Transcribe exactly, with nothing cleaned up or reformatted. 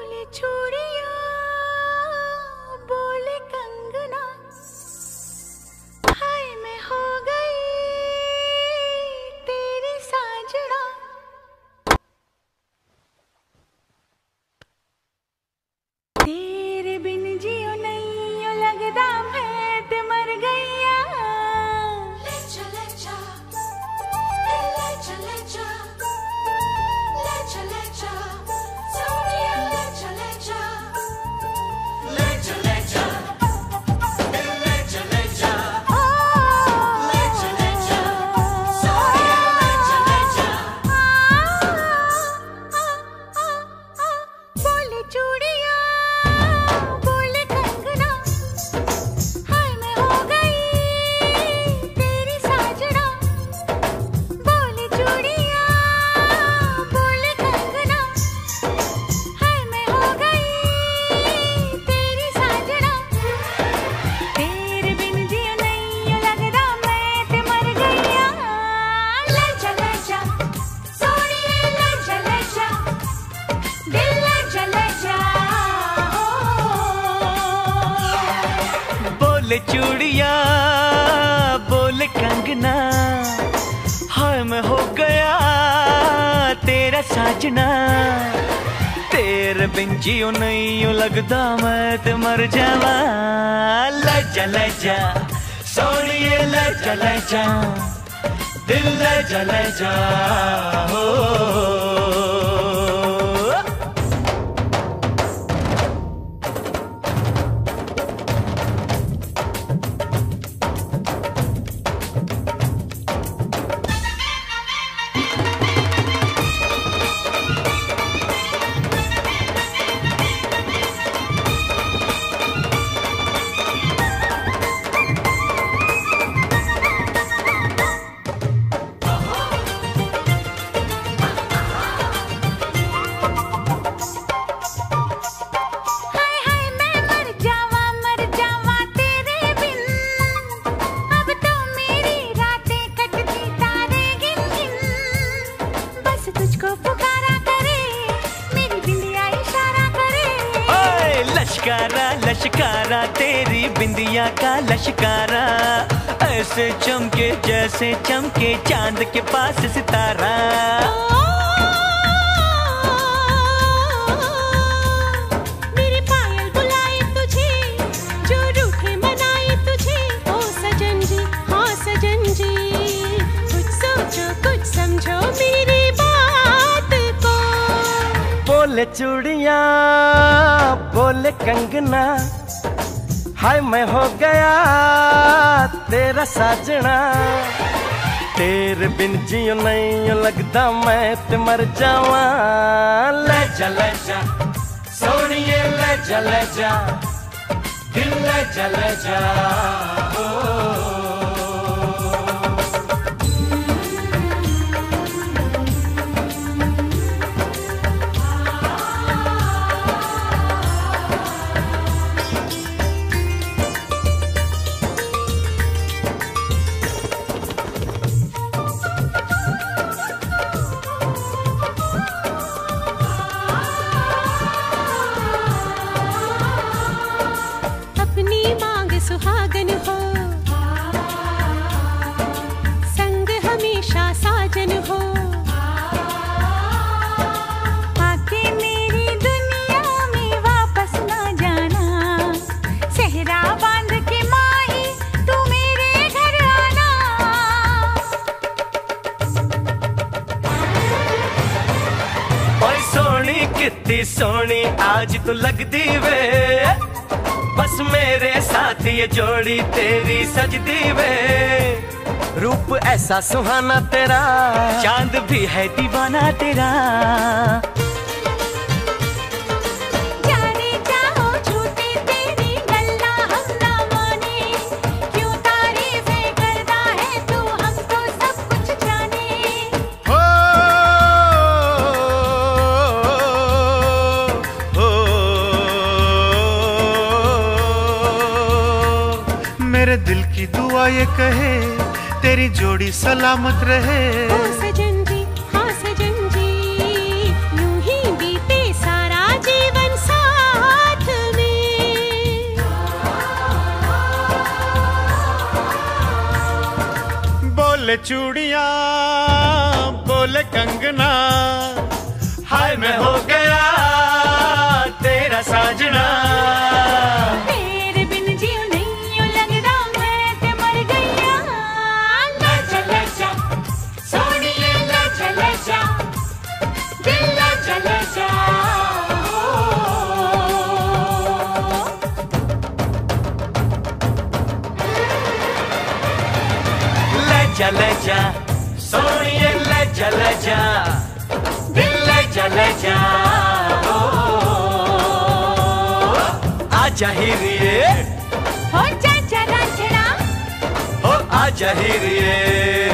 बोले चूड़ियां बोले कंगना, हाय मैं हो गई तेरी साजना। तेरे बिन जियो नहीं लगदा मैं ते मर गईया। ले चले जा ले चले जा ले चले जा सोनिया, ले चले जा ले चले जा ले चले जा ले चले जा सोनिया, ले चले जा। बोले चूड़ियां बोले कंगना, हाय मैं हो गई तेरी साजना। बोले चूड़ियां बोले कंगना, हाय मैं हो गई तेरी साजना। तेरे बिन जियो नहीं लगदा मैं ते मर गईया। ले चले जा सोनिए, ले चले जा दिल, ले चले जा। बोले चूड़िया बोले कंगना, हाय मैं हो गया तेरा साजना। तेरे बिन जियो नहीं लगदा मैं ते मर जावा। ले जा ले जा सोनिए, ले जा ले जा दिल, ले जा ले जा हो। हाय हाय मैं मर जावा मर जावा तेरे बिन, अब तो मेरी रातें कटती तारे गिन गिन। बस तुझको पुकारा करे मेरी बिंदिया इशारा करे। ओए लश्कारा लश्कारा तेरी बिंदिया का लश्कारा, ऐसे चमके जैसे चमके चांद के पास सितारा। मेरे पायल बुलाए तुझे, जो रूठे मनाए तुझे। ओ सजन जी हाँ सजन जी, कुछ सोचो कुछ समझो मेरी बात को। बोले चूड़िया बोले कंगना, हाय मैं हो गया तेरा साजना। तेरे बिन जियो नहीं लगदा मैं ते मर जावा। ले जा ले जा सोनिए, ले जा ले जा दिल, ले जा ले जा ओ। अपनी मांग सुहागन हो, संग हमेशा साजन हो। आके मेरी दुनिया में वापस ना जाना, सेहरा बांध के माही तू मेरे घर आना। ओए सोनी कितनी सोनी आज तू लगदी वे, बस मेरे साथ ये जोड़ी तेरी सजदी वे। रूप ऐसा सुहाना तेरा, चांद भी है दीवाना तेरा। जाने चाहो झूठी तेरी गल्ला हम ना माने, क्यों तारीफें करता है तू हमको सब कुछ जाने। हो हो मेरे दिल की दुआ ये कहे तेरी जोड़ी सलामत रहे। ओ सजन जी हाँ सजन जी, यूं ही बीते सारा जीवन बोले चूड़ियां बोले कंगना, हाय मैं हो गया तेरा साजना। तेरे बिन जीव नहीं यूं लगदा मैं ते मर गईया। ले जा ले जा सोनिए ले जा ले जा, दिल ले जा ले जा। ले जा ले जा सोनिए ले जा ले जा, दिल ले जा ले जा। ओ, आजा हीरिए हो जा जा रांझना, ओ आजा हीरिए।